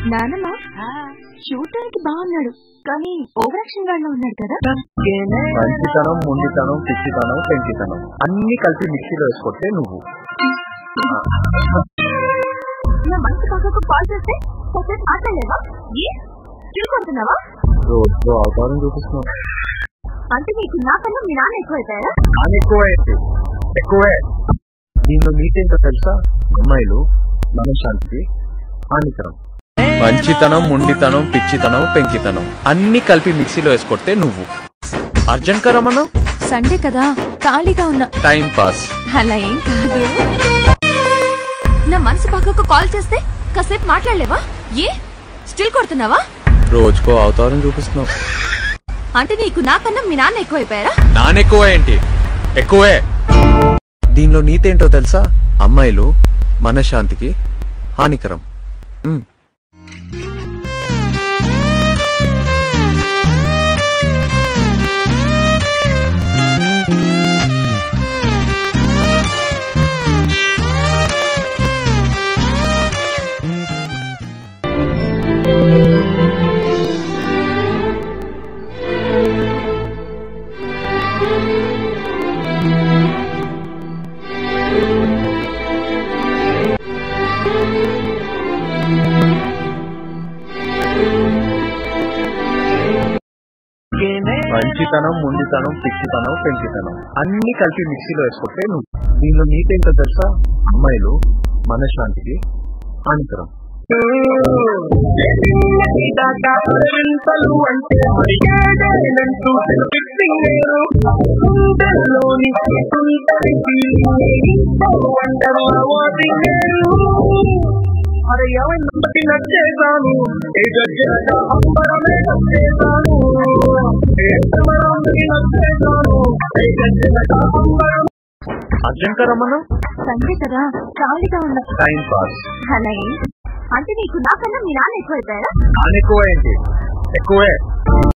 నానమ్మ చూడటానికి బాగున్నాడు కానీ ఓవర్ యాక్షన్ గాడిలో ఉన్నాడు కదా. మంచితనం, ముండితనం, పిచ్చితనం, పెంచితనం అన్ని కలిపి మిక్సీలో వేసుకొస్తే నువ్వు. నా మంచి పక్కకు కాల్ చేస్తే కాసేపు మాట్లాడలేవా? చూసుకుంటున్నావా? రోజు అవతారం చూపిస్తున్నావు. అంటే నీకు నాకన్నా మీ నాన్న ఎక్కువైపోయారా? నాన్న ఎక్కువే. దీనిలో నీతేంటో తెలుసా? అమ్మాయిలు మనశ్శాంతికి హానికరం. మంచితనం, ముండితనం, పిచ్చితనం, పెంకితనం అన్ని కలిపి మిక్సీలో వేసుకొస్తే నువ్వు. అర్జెంట్ గా రమ్మన్నా. సండే కదా ఖాళీగా ఉన్నా. Time pass. అలా ఏం కాదు. నా మనసు పక్కకు కాల్ చేస్తే కాసేపు మాట్లాడలేవా? స్టిల్ కొడుతున్నావా? రోజుకో అవతారం చూపిస్తున్నావు. అంటే నీకు నాకన్నా మీ నాన్న ఎక్కువైపోయారా? నాన్న ఎక్కువ ఏంటి? ఎక్కువే. దీనిలో నీతేంటో తెలుసా? అమ్మాయిలు మనశ్శాంతికి హానికరం. మంచితనం, ముండితనం, పిచ్చితనం, పెంచితనం అన్ని కలిపి మిక్సీలో వేసుకొస్తే నువ్వు. దీనిలో నీతేంటో తెలుసా? అమ్మాయిలు మనశ్శాంతికి హానికరం. అరే ఏమైనా నచ్చేసాను, అర్జెంట్ గా రమ్మన్నా. సండే కదా ఖాళీగా ఉన్నా. Time pass. అలా అంటే నీకు నాకన్నా మీ నాన్న ఎక్కువైపోయారా? నాన్న ఎక్కువ ఏంటి? ఎక్కువే.